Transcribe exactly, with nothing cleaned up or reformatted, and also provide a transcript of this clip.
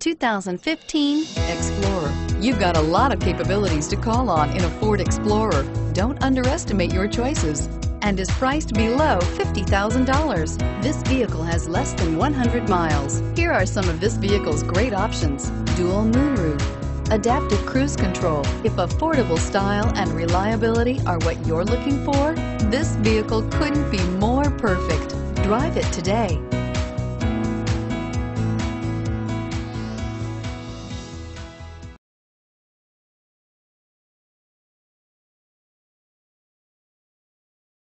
two thousand fifteen Explorer. You've got a lot of capabilities to call on in a Ford Explorer. Don't underestimate your choices, and is priced below fifty thousand dollars. This vehicle has less than one hundred miles. Here are some of this vehicle's great options: dual moonroof, adaptive cruise control. If affordable style and reliability are what you're looking for, this vehicle couldn't be more perfect. Drive it today.